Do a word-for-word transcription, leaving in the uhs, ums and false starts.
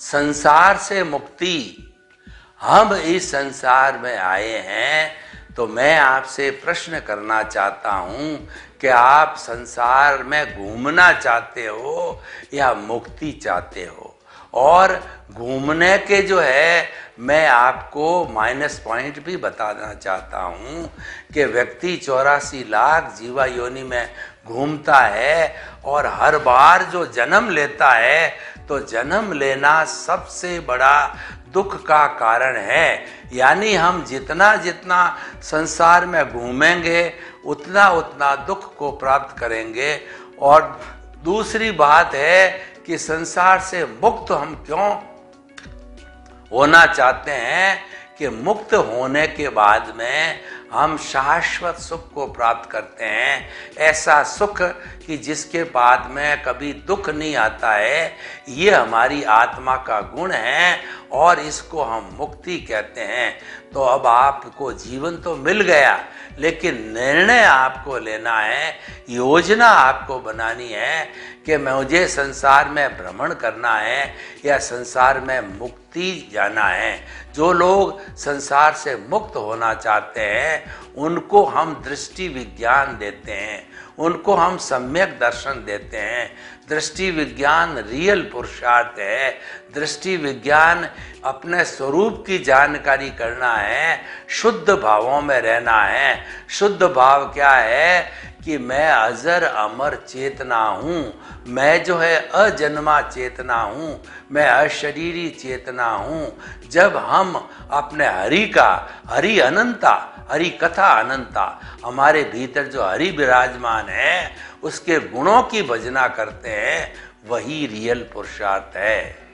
संसार से मुक्ति, हम इस संसार में आए हैं तो मैं आपसे प्रश्न करना चाहता हूं कि आप संसार में घूमना चाहते हो या मुक्ति चाहते हो। और घूमने के जो है मैं आपको माइनस पॉइंट भी बताना चाहता हूं कि व्यक्ति चौरासी लाख जीवा योनि में घूमता है और हर बार जो जन्म लेता है तो जन्म लेना सबसे बड़ा दुख का कारण है। यानी हम जितना जितना संसार में घूमेंगे उतना उतना दुख को प्राप्त करेंगे। और दूसरी बात है कि संसार से मुक्त हम क्यों होना चाहते हैं कि मुक्त होने के बाद में हम शाश्वत सुख को प्राप्त करते हैं। ऐसा सुख कि जिसके बाद में कभी दुख नहीं आता है। ये हमारी आत्मा का गुण है और इसको हम मुक्ति कहते हैं। तो अब आपको जीवन तो मिल गया, लेकिन निर्णय आपको लेना है, योजना आपको बनानी है कि मुझे संसार में भ्रमण करना है या संसार में मुक्ति जाना है। जो लोग संसार से मुक्त होना चाहते हैं उनको हम दृष्टि विज्ञान देते हैं, उनको हम सम्यक दर्शन देते हैं। दृष्टि विज्ञान रियल पुरुषार्थ है। दृष्टि विज्ञान अपने स्वरूप की जानकारी करना है, शुद्ध भावों में रहना है। शुद्ध भाव क्या है कि मैं अजर अमर चेतना हूँ, मैं जो है अजन्मा चेतना हूँ, मैं अशरीरी चेतना हूँ। जब हम अपने हरि का, हरि अनंता, हरि कथा अनंता, हमारे भीतर जो हरि विराजमान है उसके गुणों की भजना करते हैं, वही रियल पुरुषार्थ है।